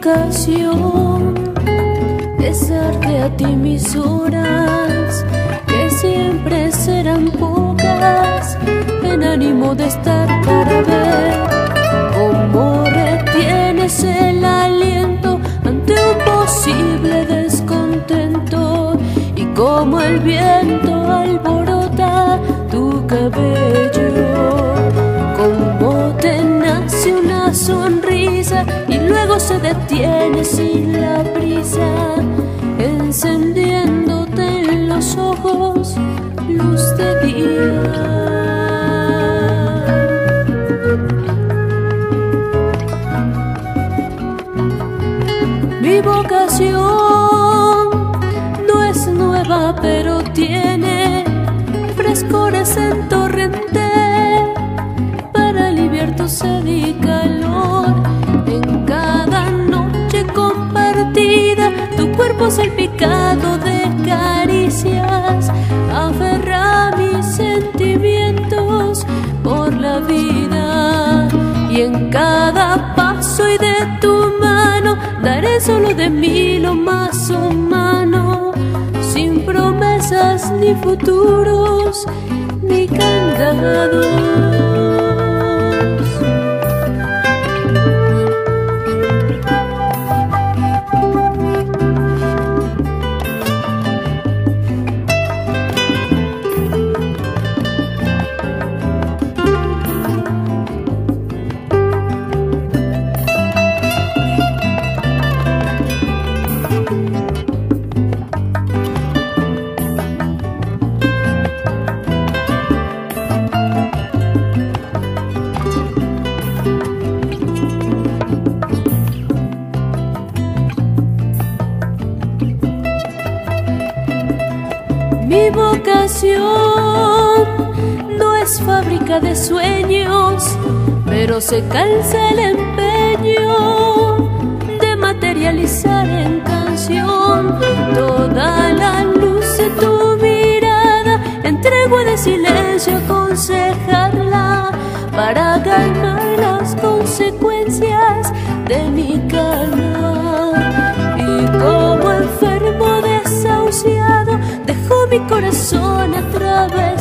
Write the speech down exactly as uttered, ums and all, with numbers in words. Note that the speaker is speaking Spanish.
vocación es darte a ti mis horas, que siempre serán pocas, en ánimo de estar para ver cómo retienes el aliento ante un posible descontento, y cómo el viento alborota tu cabello, cómo te nace una sonrisa y luego se detiene sin la prisa, encendiéndote en los ojos luz de día. Mi vocación no es nueva, pero tiene frescores en torrente para aliviar tu sed y calor. En cada noche compartida, tu cuerpo salpicado de caricias aferra mis sentimientos por la vida. Y en cada paso y de tu mano daré solo de mí lo más humano, sin promesas ni futuros ni candados. Mi vocación no es fábrica de sueños, pero se calza el empeño de materializar en canción toda la luz de tu mirada. Entrego de silencio aconsejarla para calmar las consecuencias de mi calma. Y como enfermo desahuciado, dejo mi corazón a través